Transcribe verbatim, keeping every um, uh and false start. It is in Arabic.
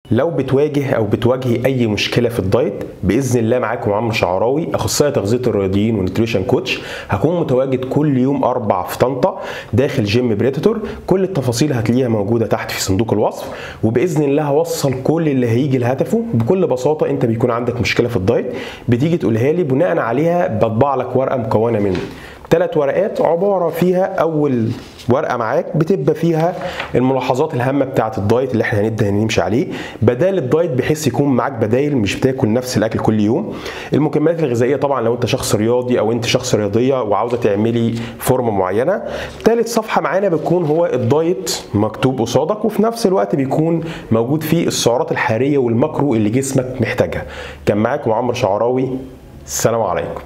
لو بتواجه او بتواجهي اي مشكله في الدايت، باذن الله معاكم عمرو شعراوي، اخصائي تغذيه الرياضيين ونيوتريشن كوتش. هكون متواجد كل يوم اربع في طنطا داخل جيم بريداتور. كل التفاصيل هتلاقيها موجوده تحت في صندوق الوصف، وباذن الله هوصل كل اللي هيجي لهدفه. بكل بساطه انت بيكون عندك مشكله في الدايت، بتيجي تقولها لي، بناء عليها بطبع لك ورقه مكونه من ثلاث ورقات، عباره فيها اول ورقه معاك بتبقى فيها الملاحظات الهامه بتاعه الدايت اللي احنا هنبدا نمشي عليه، بدائل الدايت بحيث يكون معاك بدائل، مش بتاكل نفس الاكل كل يوم. المكملات الغذائيه طبعا لو انت شخص رياضي او انت شخص رياضيه وعاوزه تعملي فورمه معينه. ثالث صفحه معانا بتكون هو الدايت مكتوب قصادك، وفي نفس الوقت بيكون موجود فيه السعرات الحراريه والماكرو اللي جسمك محتاجها. كان معاكم عمرو شعراوي، السلام عليكم.